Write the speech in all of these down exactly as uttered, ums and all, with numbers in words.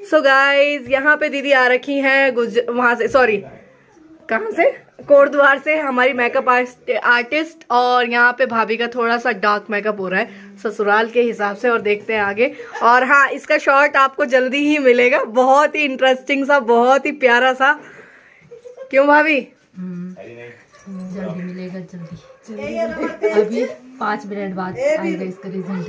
So guys यहाँ पे दीदी आ रखी हैं गुज वहां से, सॉरी कहाँ से, कोटद्वार से, हमारी मेकअप आर्टिस्ट। और यहाँ पे भाभी का थोड़ा सा डार्क मेकअप हो रहा है ससुराल के हिसाब से, और देखते हैं आगे। और हाँ, इसका शॉर्ट आपको जल्दी ही मिलेगा, बहुत ही इंटरेस्टिंग सा, बहुत ही प्यारा सा। क्यों भाभी? जल्दी मिलेगा, जल्दी। अभी पाँच मिनट बाद आएगा इसका रिजल्ट।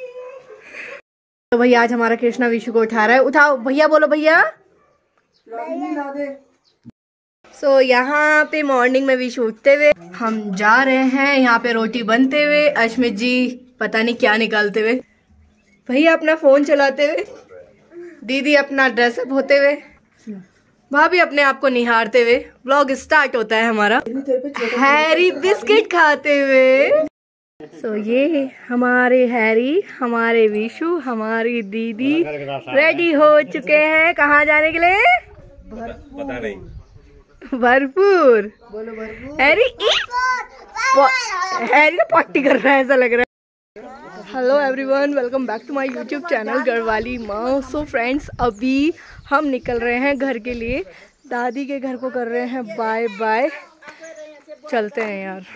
तो भैया आज हमारा कृष्णा विशु को उठा रहा है। उठाओ भैया, बोलो भैया। सो so, यहाँ पे मॉर्निंग में विशु उठते हुए हम जा रहे हैं, यहाँ पे रोटी बनते हुए, अश्मित जी पता नहीं क्या निकालते हुए, भैया अपना फोन चलाते हुए, दीदी अपना ड्रेसअप होते हुए, भाभी अपने आप को निहारते हुए। व्लॉग स्टार्ट होता है हमारा हैरी बिस्किट खाते हुए। सो so, ये हमारे हैरी, हमारे विशु, हमारी दीदी रेडी हो चुके हैं। कहाँ जाने के लिए? पता नहीं। भरपूर बोलो, भरपूर। हैरी हैरी तो पार्टी कर रहा है ऐसा लग रहा है। Hello everyone, welcome back to my YouTube channel Garhwali माँ। सो फ्रेंड्स, अभी हम निकल रहे हैं घर के लिए, दादी के घर को कर रहे हैं बाय बाय। चलते हैं यार,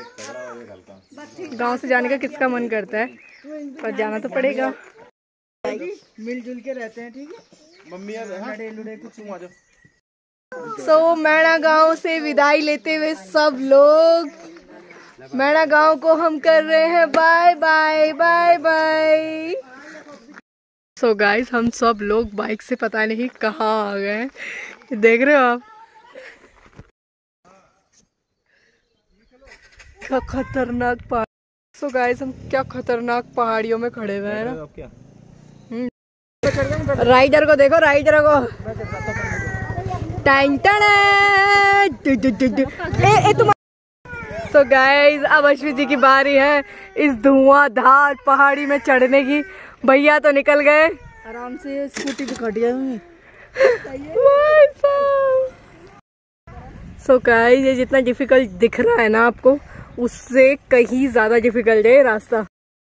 गांव से जाने का किसका मन करता है, पर जाना तो पड़ेगा। मिलजुल के रहते हैं, ठीक है मम्मी? लड़े लुड़े कुछ आ जाओ। सो so, मैना गांव से विदाई लेते हुए सब लोग, मैना गांव को हम कर रहे हैं bye bye bye bye. So guys, हम सब लोग बाइक से पता नहीं कहाँ आ गए हैं, देख रहे हो आप? क्या खतरनाक पहाड़। सो गाइस, हम क्या खतरनाक पहाड़ियों में खड़े हुए हैं ना। राइडर को देखो, राइडर को। सो गाइज, अब अश्वित जी की बारी है इस धुआंधार पहाड़ी में चढ़ने की। भैया तो निकल गए आराम से, स्कूटी पे खट गए। सो गाइज, ये जितना डिफिकल्ट दिख रहा है ना आपको, उससे कहीं ज्यादा डिफिकल्ट है रास्ता।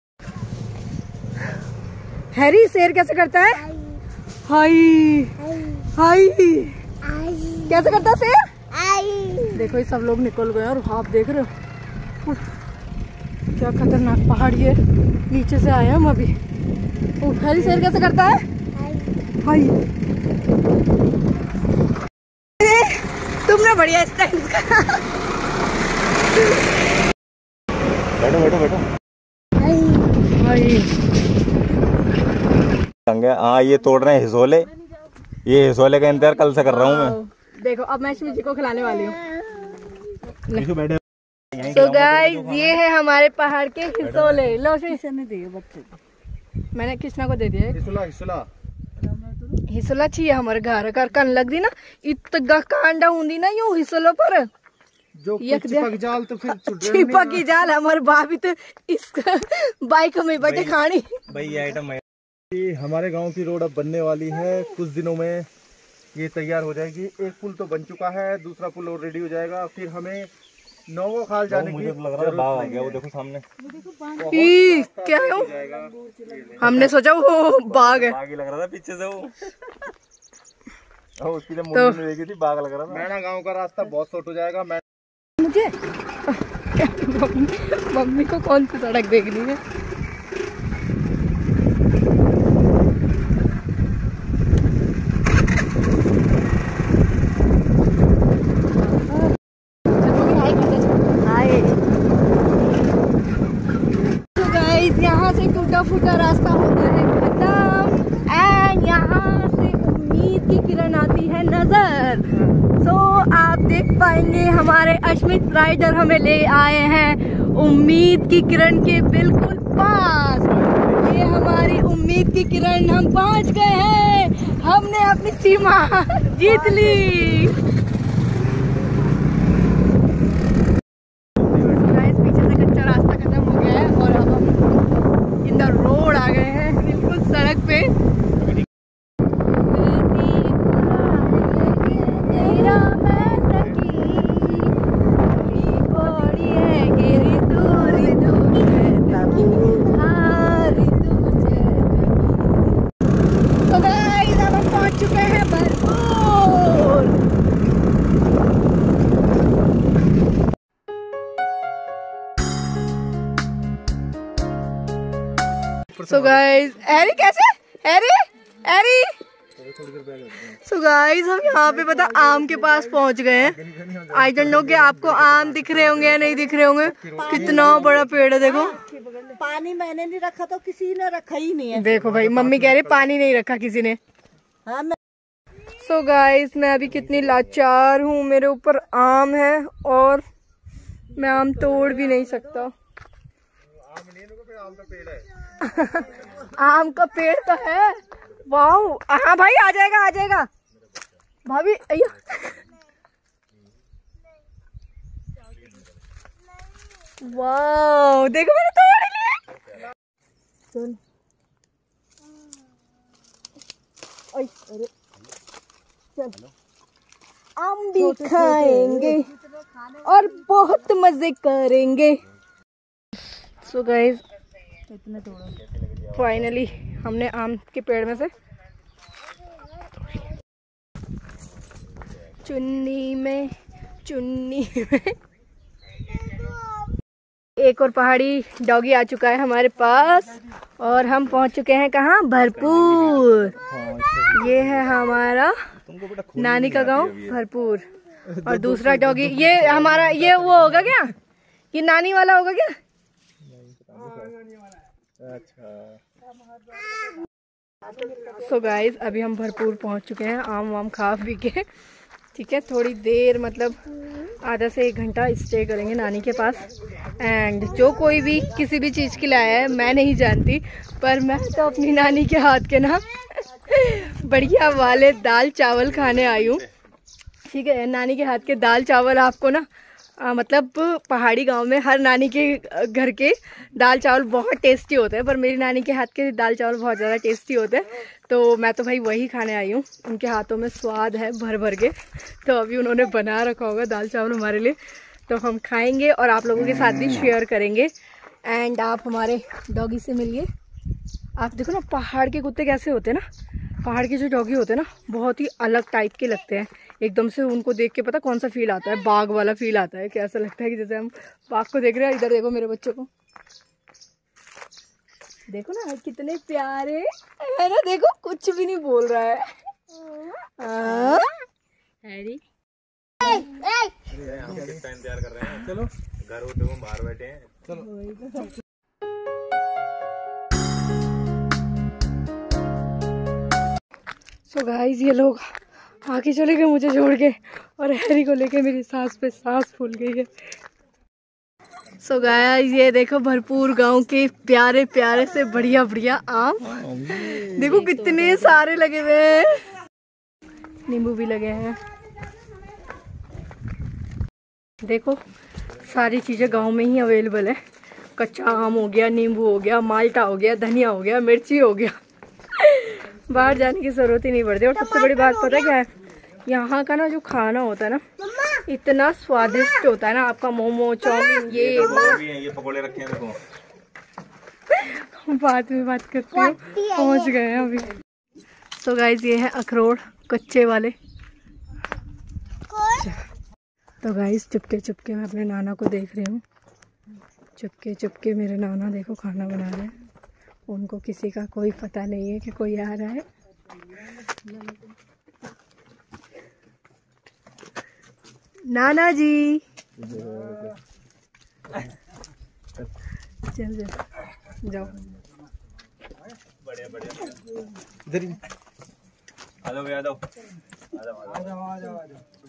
हैरी शेर कैसे करता है? हाई हाई कैसे करता है शेर? देखो ये सब लोग निकल गए और आप देख रहे हो क्या खतरनाक पहाड़ी है, नीचे से आए हम अभी। हैरी शेर कैसे करता है? हाई। तुमने बढ़िया स्टाइल का। बैठो बैठो बैठो। हाँ, ये तोड़ रहे हैं हिसोले, ये हिसोले का इंतजार कल से कर रहा हूँ मैं। देखो अब मैं अश्मित जी को खिलाने वाली हूँ। तो गाइस, ये है हमारे पहाड़ के हिसोले। लो नहीं दिए बच्चे, मैंने कृष्णा को दे दिया। हिसोला हिसोला हिसोला चाहिए हमारे घर कर कन लग दी ना, इतना कांडा हुंदी ना यूं हिसोलो पर जो चिपक जाल तो फिर चिपक की जाल। हमारे भाभी तो इसका बाइक में बैठे खानी। भाई ये आइटम है। हमारे गांव की रोड अब बनने वाली है, कुछ दिनों में ये तैयार हो जाएगी। एक पुल तो बन चुका है, दूसरा पुल और रेडी हो जाएगा। फिर हमें नौगो खाल जाने की लग रहा है बाघ आ गया, वो देखो सामने। ई, क्या है वो? हमने सोचा वो बाघ है, बाघ ही लग रहा था पीछे से वो। उसकी जब मुंडी में देखी थी बाघ लग रहा था। मैना गांव का रास्ता बहुत शॉर्ट हो जाएगा। मैं मुझे मम्मी, मम्मी को कौन सी सड़क देखनी है? यहाँ से टूटा फूटा रास्ता होता है खत्म, एंड यहाँ से उम्मीद की किरण आती है नजर। सो so, आप देख पाएंगे हमारे अश्मित राइडर हमें ले आए हैं उम्मीद की किरण के बिल्कुल पास। ये हमारी उम्मीद की किरण, हम पहुँच गए हैं, हमने अपनी सीमा जीत ली। रोड आ गए हैं बिल्कुल सड़क पे। तो गाइस, अब हम पहुंच चुके हैं भरपूर। सो गाइस, हैरी कैसे? हैरी हैरी सो गाइस, हम यहाँ पे पता आम के पास पहुँच गए हैं। आई डोंट नो कि आपको आम दिख रहे होंगे या नहीं दिख रहे होंगे। कितना बड़ा पेड़ है देखो। पानी मैंने नहीं रखा तो किसी ने रखा ही नहीं है। देखो भाई, मम्मी कह रही पानी नहीं रखा किसी ने। हाँ, मैं... सो गाइस, मैं अभी कितनी लाचार हूँ। मेरे ऊपर आम है और मैं आम तोड़ भी नहीं सकता। आम का पेड़ तो है। वाओ, हाँ भाई, आ जाएगा आ जाएगा भाभी। अय्या, वाओ देखो मैंने तोड़ लिया। चल, अरे चल, आम भी खाएंगे और बहुत मजे करेंगे। सो गाइस, फाइनली हमने आम के पेड़ में से चुन्नी में चुन्नी में एक और पहाड़ी डॉगी आ चुका है हमारे पास और हम पहुंच चुके हैं कहाँ? भरपूर। ये है हमारा नानी का गांव भरपूर। और दूसरा डॉगी ये हमारा, ये वो होगा क्या? ये नानी वाला होगा क्या? सो गाइस, अभी हम भरपूर पहुंच चुके हैं आम वाम खा पी के। ठीक है, थोड़ी देर मतलब आधा से एक घंटा स्टे करेंगे नानी के पास। एंड जो कोई भी किसी भी चीज़ के लिए आया है मैं नहीं जानती, पर मैं तो अपनी नानी के हाथ के ना बढ़िया वाले दाल चावल खाने आई हूँ। ठीक है, नानी के हाथ के दाल चावल आपको ना आ, मतलब पहाड़ी गांव में हर नानी के घर के दाल चावल बहुत टेस्टी होते हैं, पर मेरी नानी के हाथ के दाल चावल बहुत ज़्यादा टेस्टी होते हैं। तो मैं तो भाई वही खाने आई हूँ। उनके हाथों में स्वाद है भर भर के। तो अभी उन्होंने बना रखा होगा दाल चावल हमारे लिए, तो हम खाएंगे और आप लोगों के साथ भी शेयर करेंगे। एंड आप हमारे डॉगी से मिलिए। आप देखो ना, पहाड़ के कुत्ते कैसे होते हैं ना, पहाड़ के जो डॉगी होते हैं ना बहुत ही अलग टाइप के लगते हैं। एकदम से उनको देख के पता कौन सा फील आता है? बाघ वाला फील आता है। कैसा लगता है कि जैसे हम बाघ को देख रहे हैं। इधर देखो मेरे बच्चों को, देखो ना कितने प्यारे है ना। देखो कुछ भी नहीं बोल रहा है। हैरी इंतजार कर रहे हैं। चलो, घर होते हुए बाहर बैठे हैं। चलो, सो गाइस, ये लोग आगे चले गए मुझे छोड़ के और हैरी को लेके मेरी सांस पे सांस फूल गई है। सो so गाइस, ये देखो भरपूर गांव के प्यारे प्यारे से बढ़िया बढ़िया आम। देखो कितने सारे लगे हुए हैं। नींबू भी लगे हैं। देखो सारी चीजें गांव में ही अवेलेबल है। कच्चा आम हो गया, नींबू हो गया, माल्टा हो गया, धनिया हो गया, मिर्ची हो गया। बाहर जाने की जरूरत ही नहीं पड़ती। और सबसे बड़ी बात पता क्या है? यहाँ का ना जो खाना होता है ना इतना स्वादिष्ट होता है ना। आपका मोमो, चाउमीन, ये ये पकोड़े रखे हैं देखो। बाद में बात करती हूँ। पहुँच गए हैं अभी। सो गाइस, ये है अखरोट कच्चे वाले। तो गाइस, चुपके चुपके मैं अपने नाना को देख रही हूँ। चुपके चुपके मेरे नाना देखो खाना बना रहे हैं। उनको किसी का कोई पता नहीं है कि कोई आ रहा है। नाना जी चल जा, जाओ। बढ़िया बढ़िया, इधर ही आ जाओ, आ जाओ, आ जाओ, आ जाओ।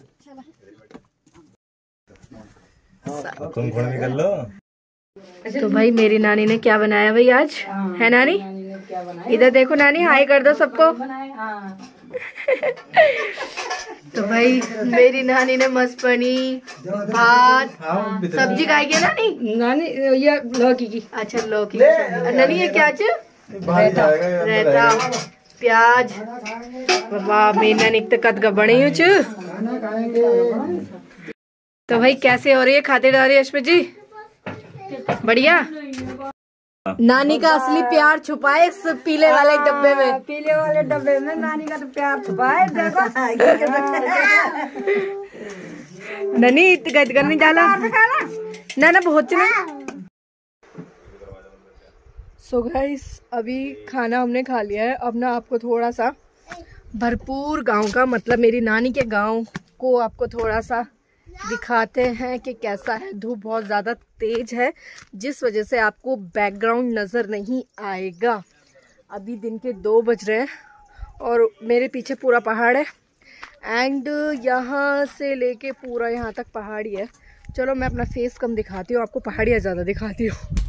तुम फोन निकल लो। तो भाई मेरी नानी ने क्या बनाया भाई आज? है नानी? इधर देखो नानी, हाय कर दो सबको। तो भाई मेरी नानी ने मस्त बनी भात सब्जी खाई है नानी। नानी ये लौकी की। अच्छा लौकी। नानी ये क्या? रायता, रायता, प्याज। वाह, मेरी नानी तो कद का बनी हुई च। तो भाई कैसे हो रही है खातिरदारी अश्मित जी? बढ़िया। नानी का असली प्यार छुपा है इस पीले वाले डब्बे में। पीले वाले डब्बे में नानी का तो प्यार छुपा है। देखो ननी गद करने डाला ना ना बहुत ना। सो गाइस अभी खाना हमने खा लिया है। अब ना आपको थोड़ा सा भरपूर गांव का मतलब मेरी नानी के गांव को आपको थोड़ा सा दिखाते हैं कि कैसा है। धूप बहुत ज़्यादा तेज है जिस वजह से आपको बैकग्राउंड नज़र नहीं आएगा। अभी दिन के दो बज रहे हैं और मेरे पीछे पूरा पहाड़ है एंड यहाँ से लेके पूरा यहाँ तक पहाड़ी है। चलो मैं अपना फेस कम दिखाती हूँ, आपको पहाड़ियाँ ज़्यादा दिखाती हूँ।